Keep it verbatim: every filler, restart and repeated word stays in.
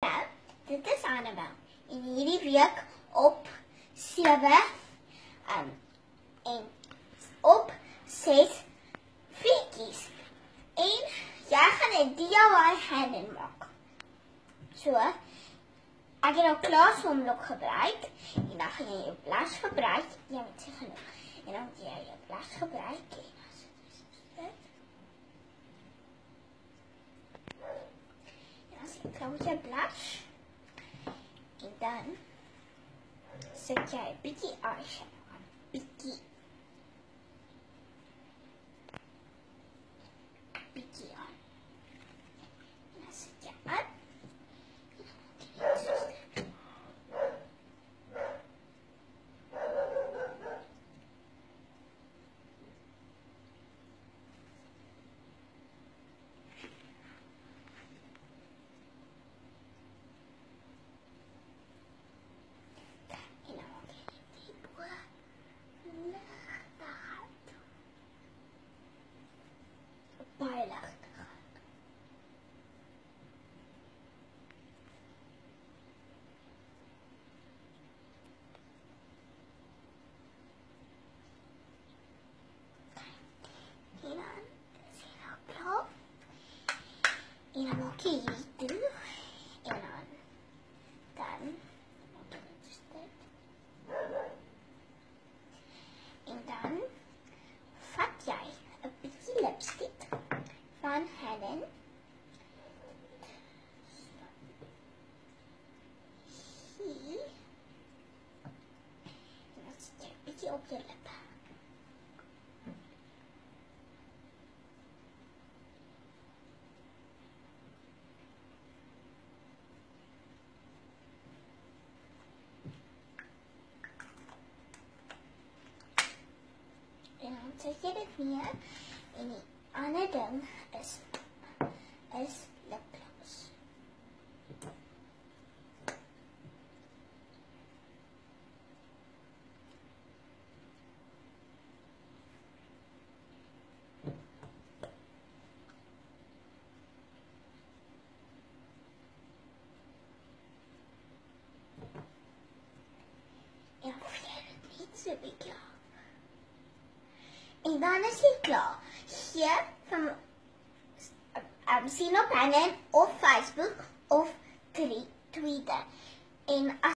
Ja, dit is Annabel. En hierdie week op sewe um, en op ses vriendjies. En jy gaan 'n D I Y handen maak. So, ek het nou klaar swemblok gebruik en dan gaan jy jou blas gebruik. Jy moet sê genoeg. En dan moet jy jou blas gebruik. En dan sit jy dit. En dan sit jy klaar met jou blas. En dan sit jy 'n bietjie eyeshadow aan. Bietjie. Bietjie aan. En dan sit jy aan. Baie ligter gaan. En dan is jy nou klaar. En dan maak jy hierdie toe. En dan, dan maak jy dus dit. En dan vat jy 'n bietjie lipstick van Helen. Hier. En dan sit jy 'n bietjie op jou lippe. En dan sit jy dit neer. En die ander ding is, is lipgloss. En dan voel jy dit net so bietjie. En dan is jy klaar. Hier van um, sien op Helen of Facebook of Twitter. En as